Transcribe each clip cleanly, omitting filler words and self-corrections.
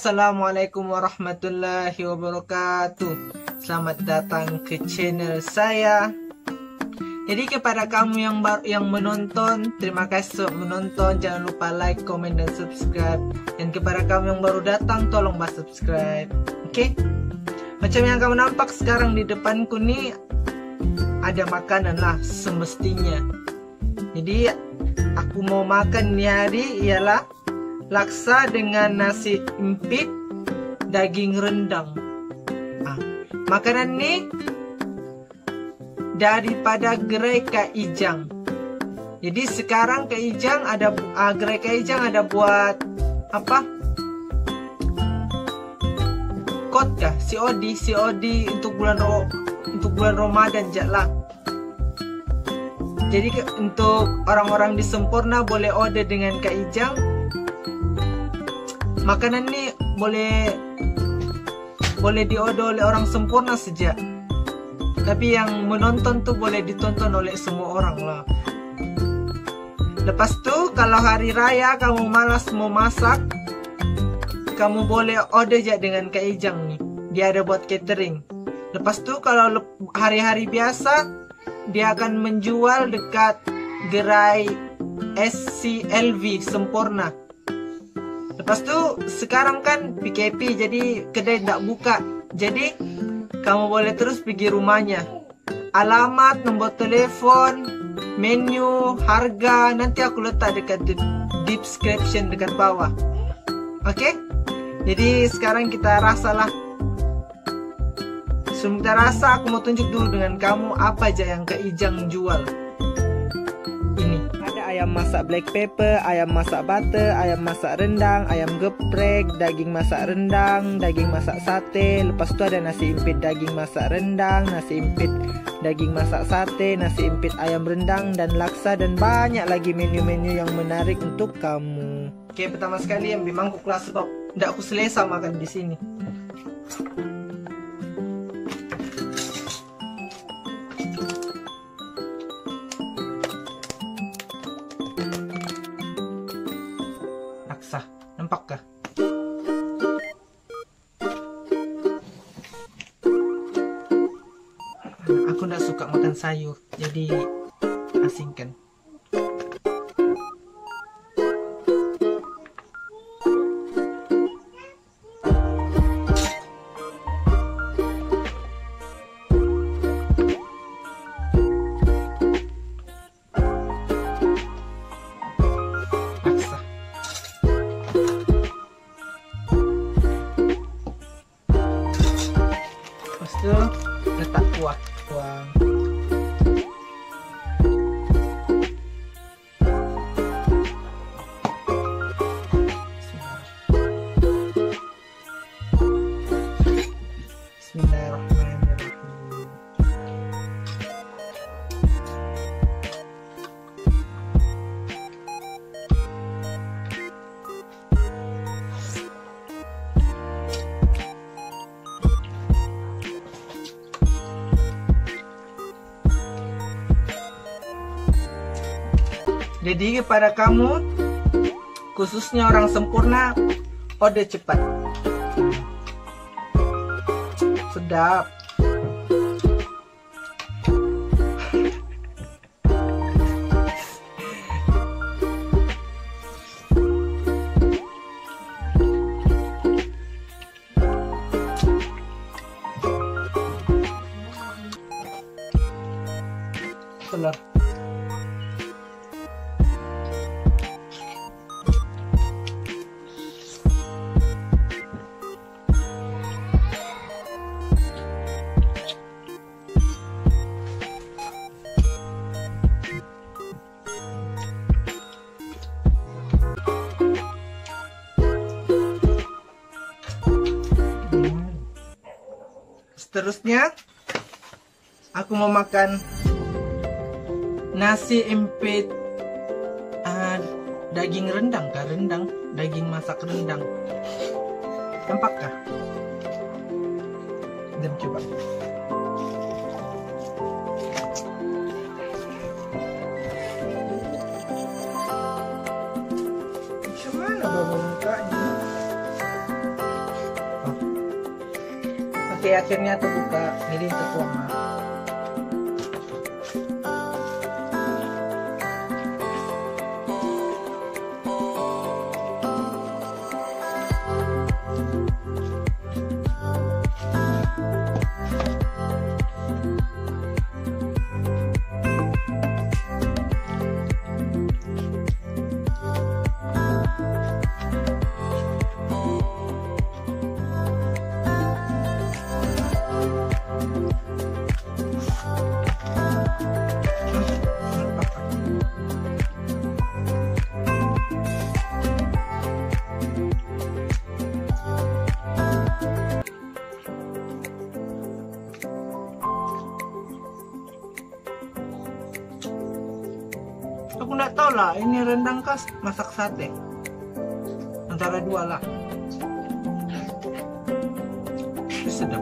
Assalamualaikum warahmatullahi wabarakatuh. Selamat datang ke channel saya. Jadi kepada kamu yang menonton, terima kasih sudah menonton. Jangan lupa like, comment, dan subscribe. Dan kepada kamu yang baru datang, tolong subscribe. Oke? Macam yang kamu nampak sekarang di depanku nih, ada makanan lah semestinya. Jadi aku mau makan nih hari ialah laksa dengan nasi empit, daging rendang. Makanan ini daripada gerai Kak Ijang. Jadi sekarang Kak Ijang ada gerai Kak Ijang ada buat apa? Kod kah? COD untuk bulan Ramadan lah. Jadi untuk orang-orang di Sempurna boleh order dengan Kak Ijang. Makanan ini boleh diorder oleh orang Sempurna saja. Tapi yang menonton tuh boleh ditonton oleh semua orang lah. Lepas tuh kalau hari raya kamu malas mau masak, kamu boleh order aja dengan Kak Ijang nih. Dia ada buat catering. Lepas tuh kalau hari-hari biasa, dia akan menjual dekat gerai SCLV Sempurna. Lepas tuh sekarang kan PKP jadi kedai tidak buka. Jadi kamu boleh terus pergi rumahnya. Alamat, nomor telepon, menu, harga nanti aku letak dekat description dekat bawah. Oke? Jadi sekarang kita rasalah. Sebelum kita rasa, aku mau tunjuk dulu dengan kamu apa aja yang Kak Ijang jual. Ini ada ayam masak black pepper, ayam masak butter, ayam masak rendang, ayam geprek, daging masak rendang, daging masak sate. Lepas itu ada nasi impit daging masak rendang, nasi impit daging masak sate, nasi impit ayam rendang, dan laksa, dan banyak lagi menu-menu yang menarik untuk kamu. Oke, pertama sekali ambil mangkuk lah sebab tidak aku selesa makan di sini. Laksa, nampak kah? Aku tidak suka makan sayur, jadi asingkan. Letak kuah, tuang. Bismillahirrahmanirrahim. Jadi kepada kamu, khususnya orang Sempurna, order cepat. Sedap. Telur. Seterusnya aku mau makan nasi empit daging rendang kah? Daging masak rendang. Nampakkah? Dan coba. Macam mana bawa mukanya? sampai akhirnya terbuka. Jadi tertuang. Aku nggak tahu lah, ini rendang khas masak sate. Antara dua lah. Sedap.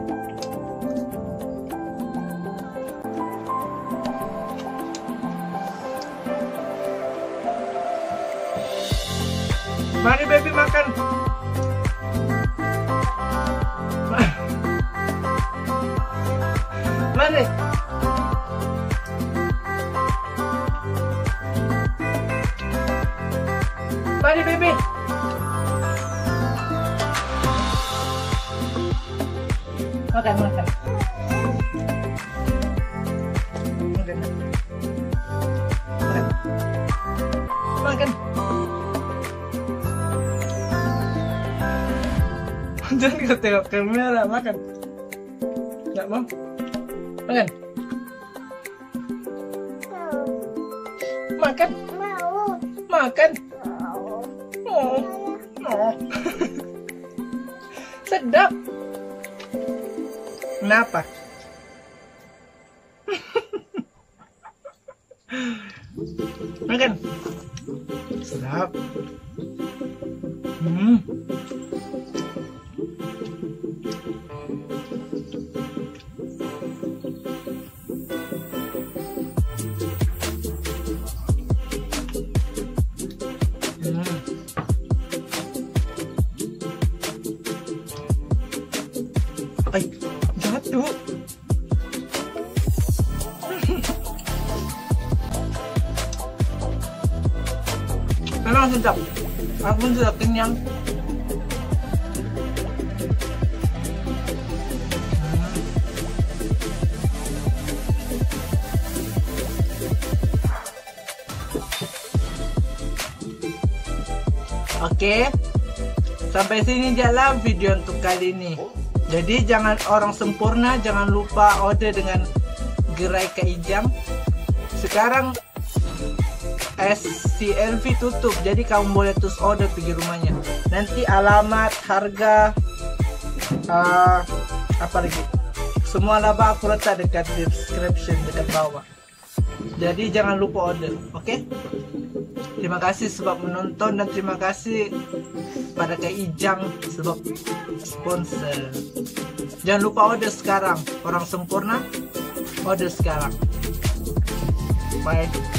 Mari baby makan. Mari. Mari baby. Makan, makan. Makan. Makan. Jangan kau tengok kamera, makan. Nggak mau? Makan. Makan. Makan. Oh. Sedap. Kenapa? Makan. Sedap. Ay, jatuh. Memang sedap. Aku pun sudah kenyang. Oke, sampai sini jalan video untuk kali ini. Jadi jangan orang sempurna, jangan lupa order dengan gerai Kak Ijang. Sekarang SCLV tutup, jadi kamu boleh terus order pergi rumahnya. Nanti alamat, harga, apa lagi, semua laba aku letak dekat description dekat bawah. Jadi jangan lupa order, oke? Terima kasih sebab menonton dan terima kasih pada Kak Ijang sebab sponsor. Jangan lupa order sekarang. Orang sempurna, order sekarang. Bye.